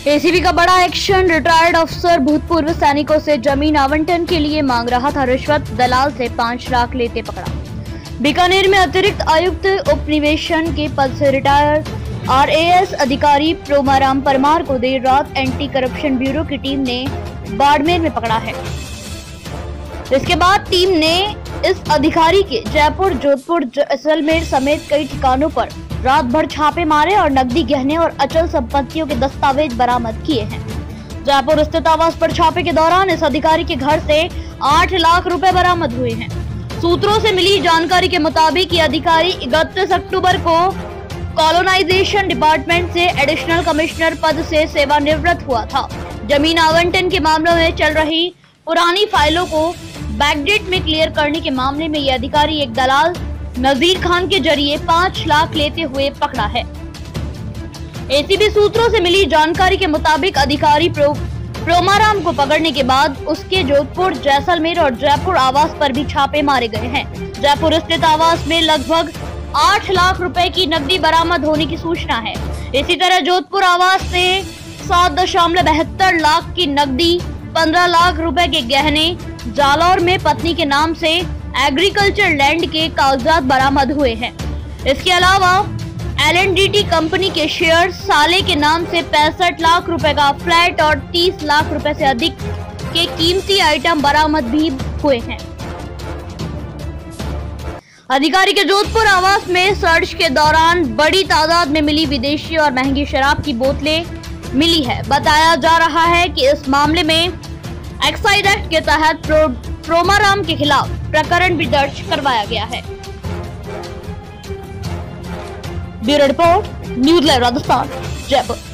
ACB का बड़ा action. Retired अफसर भूतपूर्व सैनिकों से जमीन आवंटन के लिए मांग रहा था रिश्वत, दलाल से 5 लाख लेते पकड़ा। बीकानेर में अतिरिक्त आयुक्त उपनिवेशन के पद से रिटायर्ड RAS अधिकारी प्रोमाराम परमार को देर रात एंटी करप्शन ब्यूरो की टीम ने बाड़मेर में पकड़ा है। इसके बाद टीम ने इस अधिकारी के जयपुर, जोधपुर, जैसलमेर समेत कई ठिकानों पर रात भर छापे मारे और नकदी, गहने और अचल संपत्तियों के दस्तावेज बरामद किए हैं। जयपुर स्थित आवास पर छापे के दौरान इस अधिकारी के घर से 8 लाख रुपए बरामद हुए हैं। सूत्रों से मिली जानकारी के मुताबिक ये अधिकारी 31 अक्टूबर को कॉलोनाइजेशन डिपार्टमेंट से एडिशनल कमिश्नर पद से सेवानिवृत्त हुआ था। जमीन आवंटन के मामलों में चल रही पुरानी फाइलों को बैकडेट में क्लियर करने के मामले में यह अधिकारी एक दलाल नजीर खान के जरिए 5 लाख लेते हुए पकड़ा है। एसीबी सूत्रों से मिली जानकारी के मुताबिक अधिकारी प्रोमाराम को पकड़ने के बाद उसके जोधपुर, जैसलमेर और जयपुर आवास पर भी छापे मारे गए हैं। जयपुर स्थित आवास में लगभग 8 लाख रुपए की नकदी बरामद होने की सूचना है। इसी तरह जोधपुर आवास से 7.72 लाख की नकदी, 15 लाख रुपए के गहने, जालौर में पत्नी के नाम से एग्रीकल्चर लैंड के कागजात बरामद हुए हैं। इसके अलावा LNDT कंपनी के शेयर, साले के नाम से 65 लाख रुपए का फ्लैट और 30 लाख रुपए से अधिक के कीमती आइटम बरामद भी हुए हैं। अधिकारी के जोधपुर आवास में सर्च के दौरान बड़ी तादाद में मिली विदेशी और महंगी शराब की बोतलें मिली है। बताया जा रहा है कि इस मामले में एक्साइज एक्ट के तहत प्रोमाराम के खिलाफ प्रकरण भी दर्ज करवाया गया है। Bureau report, news live Rajasthan, Jaipur.